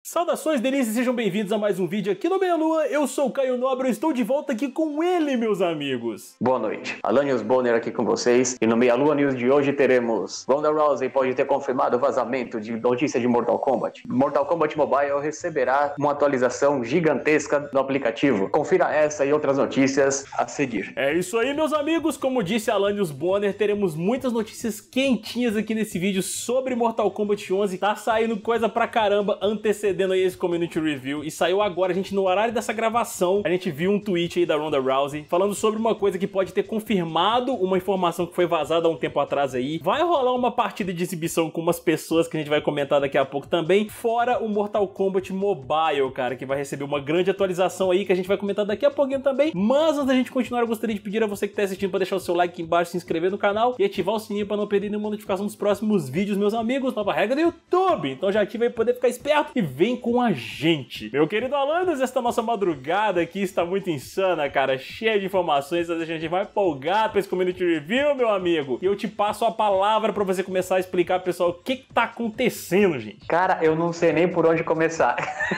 Saudações delícias, sejam bem-vindos a mais um vídeo aqui no Meia Lua. Eu sou o Caio Nobre, eu estou de volta aqui com ele, meus amigos. Boa noite, Alanios Bonner aqui com vocês. E no Meia Lua News de hoje teremos: Ronda Rousey pode ter confirmado o vazamento de notícia de Mortal Kombat. Mortal Kombat Mobile receberá uma atualização gigantesca no aplicativo. Confira essa e outras notícias a seguir. É isso aí, meus amigos. Como disse Alanios Bonner, teremos muitas notícias quentinhas aqui nesse vídeo sobre Mortal Kombat 11. Tá saindo coisa pra caramba, antecedendo aí esse Community Review, e saiu agora, a gente no horário dessa gravação, a gente viu um tweet aí da Ronda Rousey falando sobre uma coisa que pode ter confirmado uma informação que foi vazada há um tempo atrás aí. Vai rolar uma partida de exibição com umas pessoas que a gente vai comentar daqui a pouco também, fora o Mortal Kombat Mobile, cara, que vai receber uma grande atualização aí que a gente vai comentar daqui a pouquinho também. Mas antes da gente continuar, eu gostaria de pedir a você que tá assistindo para deixar o seu like aqui embaixo, se inscrever no canal e ativar o sininho para não perder nenhuma notificação dos próximos vídeos, meus amigos. Nova regra do YouTube, então já ativa aí pra poder ficar esperto e vem com a gente. Meu querido Alanios, esta nossa madrugada aqui está muito insana, cara, cheia de informações, a gente vai empolgado pra esse Community Review, meu amigo. E eu te passo a palavra pra você começar a explicar pro pessoal o que tá acontecendo, gente. Cara, eu não sei nem por onde começar.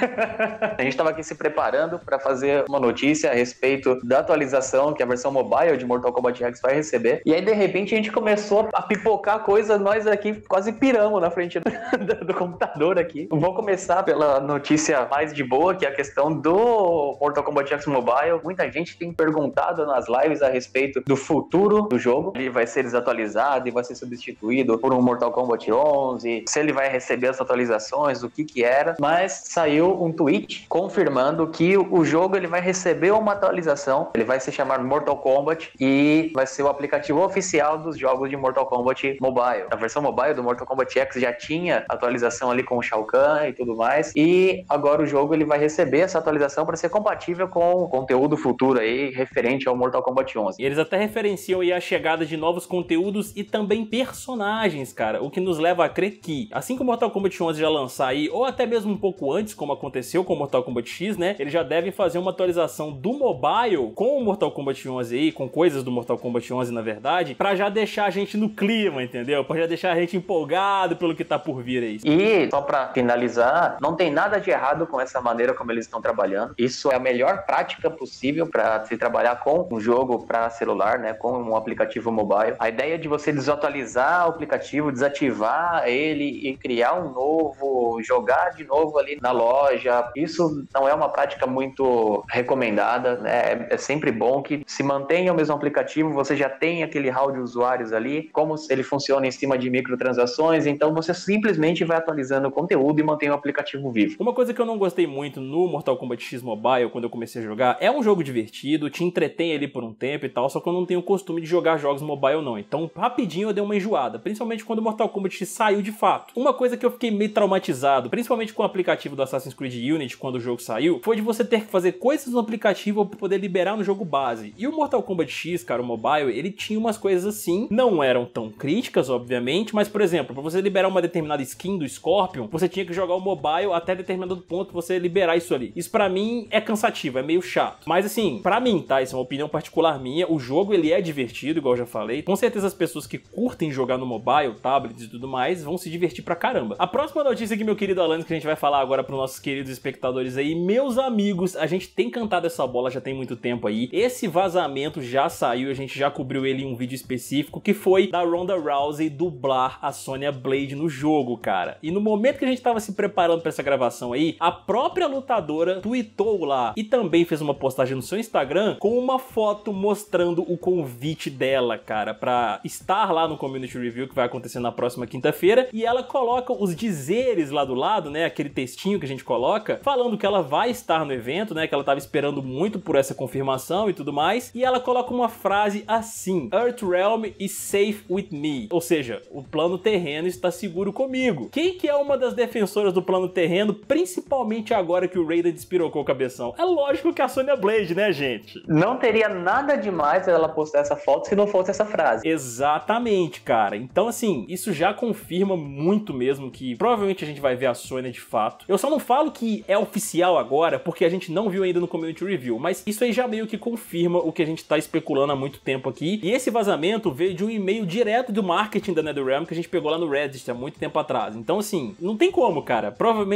A gente tava aqui se preparando pra fazer uma notícia a respeito da atualização que a versão mobile de Mortal Kombat X vai receber. E aí, de repente, a gente começou a pipocar coisas, nós aqui quase piramos na frente do computador aqui. Vou começar pela notícia mais de boa, que é a questão do Mortal Kombat X Mobile. Muita gente tem perguntado nas lives a respeito do futuro do jogo. Ele vai ser desatualizado e vai ser substituído por um Mortal Kombat 11, se ele vai receber as atualizações, o que era. Mas saiu um tweet confirmando que o jogo ele vai receber uma atualização. Ele vai se chamar Mortal Kombat e vai ser o aplicativo oficial dos jogos de Mortal Kombat Mobile. A versão mobile do Mortal Kombat X já tinha atualização ali com o Shao Kahn e tudo mais. E agora o jogo ele vai receber essa atualização para ser compatível com o conteúdo futuro aí referente ao Mortal Kombat 11. E eles até referenciam aí a chegada de novos conteúdos e também personagens, cara, o que nos leva a crer que, assim que o Mortal Kombat 11 já lançar aí, ou até mesmo um pouco antes, como aconteceu com o Mortal Kombat X, né, eles já devem fazer uma atualização do mobile com o Mortal Kombat 11 aí, com coisas do Mortal Kombat 11 na verdade, pra já deixar a gente no clima, entendeu? Pra já deixar a gente empolgado pelo que tá por vir aí. E só pra finalizar, não tem nada de errado com essa maneira como eles estão trabalhando. Isso é a melhor prática possível para se trabalhar com um jogo para celular, né, com um aplicativo mobile. A ideia de você desatualizar o aplicativo, desativar ele e criar um novo, jogar de novo ali na loja, isso não é uma prática muito recomendada, né? É sempre bom que se mantenha o mesmo aplicativo, você já tem aquele hall de usuários ali, como ele funciona em cima de microtransações, então você simplesmente vai atualizando o conteúdo e mantém o aplicativo vivo. Uma coisa que eu não gostei muito no Mortal Kombat X Mobile, quando eu comecei a jogar, é um jogo divertido, te entretém ali por um tempo e tal, só que eu não tenho o costume de jogar jogos mobile não, então rapidinho eu dei uma enjoada, principalmente quando o Mortal Kombat X saiu de fato. Uma coisa que eu fiquei meio traumatizado, principalmente com o aplicativo do Assassin's Creed Unity, quando o jogo saiu, foi de você ter que fazer coisas no aplicativo para poder liberar no jogo base. E o Mortal Kombat X, cara, o mobile, ele tinha umas coisas assim, não eram tão críticas, obviamente, mas, por exemplo, para você liberar uma determinada skin do Scorpion, você tinha que jogar o mobile até determinado ponto que você liberar isso ali. Isso pra mim é cansativo, é meio chato. Mas assim, pra mim, tá? Isso é uma opinião particular minha. O jogo, ele é divertido, igual eu já falei. Com certeza as pessoas que curtem jogar no mobile, tablets e tudo mais, vão se divertir pra caramba. A próxima notícia aqui, meu querido Alanios, que a gente vai falar agora pros nossos queridos espectadores aí, meus amigos, a gente tem cantado essa bola já tem muito tempo aí. Esse vazamento já saiu, a gente já cobriu ele em um vídeo específico, que foi da Ronda Rousey dublar a Sonya Blade no jogo, cara. E no momento que a gente tava se preparando pra essa gravação aí, a própria lutadora tweetou lá e também fez uma postagem no seu Instagram com uma foto mostrando o convite dela, cara, pra estar lá no Community Review que vai acontecer na próxima quinta-feira, e ela coloca os dizeres lá do lado, né, aquele textinho que a gente coloca, falando que ela vai estar no evento, né, que ela tava esperando muito por essa confirmação e tudo mais, e ela coloca uma frase assim: Earthrealm is safe with me, ou seja, o plano terreno está seguro comigo. Quem que é uma das defensoras do plano terreno, principalmente agora que o Raiden despirocou o cabeção? É lógico que a Sonya Blade, né, gente? Não teria nada demais ela postar essa foto se não fosse essa frase. Exatamente, cara. Então, assim, isso já confirma muito mesmo que provavelmente a gente vai ver a Sonya de fato. Eu só não falo que é oficial agora, porque a gente não viu ainda no Community Review, mas isso aí já meio que confirma o que a gente tá especulando há muito tempo aqui. E esse vazamento veio de um e-mail direto do marketing da NetherRealm que a gente pegou lá no Reddit há muito tempo atrás. Então, assim, não tem como, cara. Provavelmente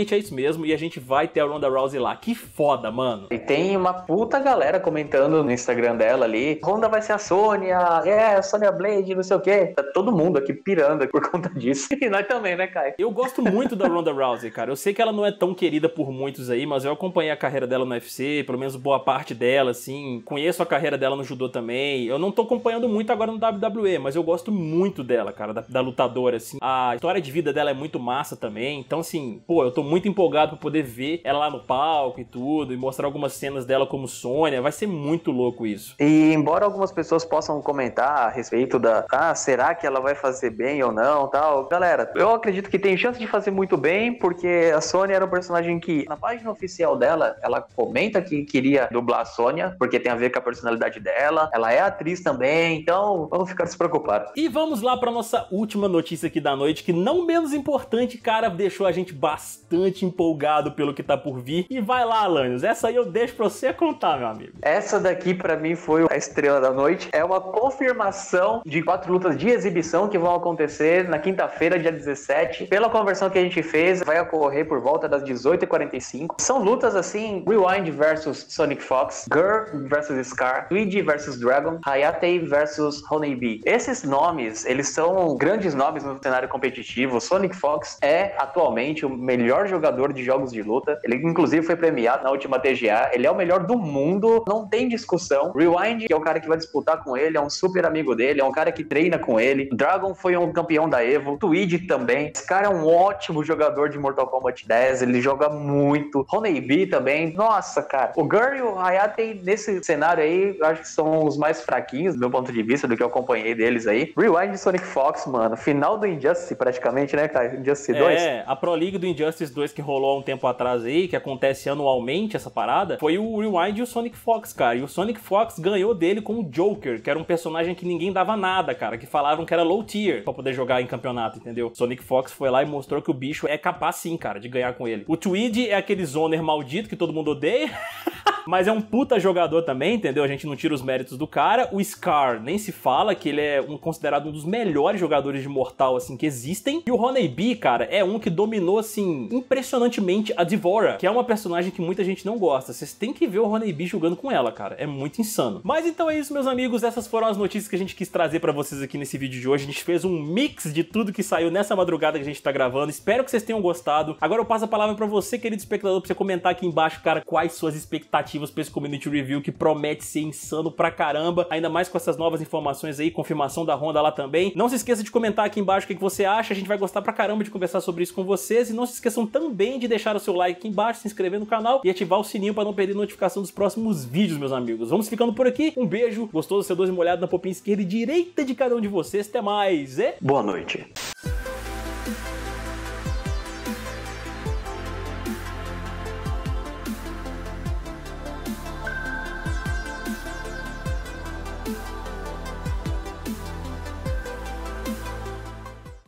provavelmente é isso mesmo, e a gente vai ter a Ronda Rousey lá. Que foda, mano. E tem uma puta galera comentando no Instagram dela ali, Ronda vai ser a Sônia, a Sônia Blade, não sei o quê. Tá todo mundo aqui pirando por conta disso. E nós também, né, Caio? Eu gosto muito da Ronda Rousey, cara. Eu sei que ela não é tão querida por muitos aí, mas eu acompanhei a carreira dela no UFC, pelo menos boa parte dela, assim. Conheço a carreira dela no judô também. Eu não tô acompanhando muito agora no WWE, mas eu gosto muito dela, cara, da lutadora, assim. A história de vida dela é muito massa também. Então, assim, pô, eu tô muito empolgado pra poder ver ela lá no palco e tudo, e mostrar algumas cenas dela como Sônia. Vai ser muito louco isso. E embora algumas pessoas possam comentar a respeito será que ela vai fazer bem ou não, tal. Galera, eu acredito que tem chance de fazer muito bem, porque a Sônia era um personagem que, na página oficial dela, ela comenta que queria dublar a Sônia, porque tem a ver com a personalidade dela. Ela é atriz também, então vamos ficar despreocupados. E vamos lá pra nossa última notícia aqui da noite, que não menos importante, cara, deixou a gente bastante empolgado pelo que tá por vir. E vai lá, Alanios, essa aí eu deixo pra você contar, meu amigo. Essa daqui, pra mim, foi a estrela da noite. É uma confirmação de 4 lutas de exibição que vão acontecer na quinta-feira, dia 17. Pela conversão que a gente fez, vai ocorrer por volta das 18h45. São lutas assim, Rewind versus Sonic Fox, Girl versus Scar, Tweedy versus Dragon, Hayate versus Honeybee. Esses nomes, eles são grandes nomes no cenário competitivo. Sonic Fox é atualmente o melhor jogador de jogos de luta. Ele inclusive foi premiado na última TGA. Ele é o melhor do mundo, não tem discussão. Rewind, que é o cara que vai disputar com ele, é um super amigo dele, é um cara que treina com ele. Dragon foi um campeão da Evo, Tweedy também. Esse cara é um ótimo jogador de Mortal Kombat 10, ele joga muito. Honeybee também. Nossa, cara. O Girl e o Hayate, nesse cenário aí, eu acho que são os mais fraquinhos, do meu ponto de vista, do que eu acompanhei deles aí. Rewind e Sonic Fox, mano. Final do Injustice, praticamente, né, cara? Injustice 2. É, a Pro League do Injustice 2 que rolou há um tempo atrás aí, que acontece anualmente essa parada, foi o Rewind e o Sonic Fox, cara. E o Sonic Fox ganhou dele com o Joker, que era um personagem que ninguém dava nada, cara. Que falavam que era low tier pra poder jogar em campeonato, entendeu? Sonic Fox foi lá e mostrou que o bicho é capaz sim, cara, de ganhar com ele. O Tweedy é aquele zoner maldito que todo mundo odeia. Mas é um puta jogador também, entendeu? A gente não tira os méritos do cara. O Scar, nem se fala, que ele é considerado um dos melhores jogadores de Mortal, assim, que existem. E o Honeybee, cara, é um que dominou, assim, impressionantemente a D'Vorah, que é uma personagem que muita gente não gosta. Vocês têm que ver o Honeybee jogando com ela, cara. É muito insano. Mas então é isso, meus amigos. Essas foram as notícias que a gente quis trazer pra vocês aqui nesse vídeo de hoje. A gente fez um mix de tudo que saiu nessa madrugada que a gente tá gravando. Espero que vocês tenham gostado. Agora eu passo a palavra pra você, querido espectador, pra você comentar aqui embaixo, cara, quais suas expectativas pra esse Community Review, que promete ser insano pra caramba, ainda mais com essas novas informações aí, confirmação da Ronda lá também. Não se esqueça de comentar aqui embaixo o que você acha, a gente vai gostar pra caramba de conversar sobre isso com vocês, e não se esqueçam também de deixar o seu like aqui embaixo, se inscrever no canal e ativar o sininho pra não perder notificação dos próximos vídeos, meus amigos. Vamos ficando por aqui, um beijo, gostoso, C12 molhado na popinha esquerda e direita de cada um de vocês, até mais, e... Boa noite.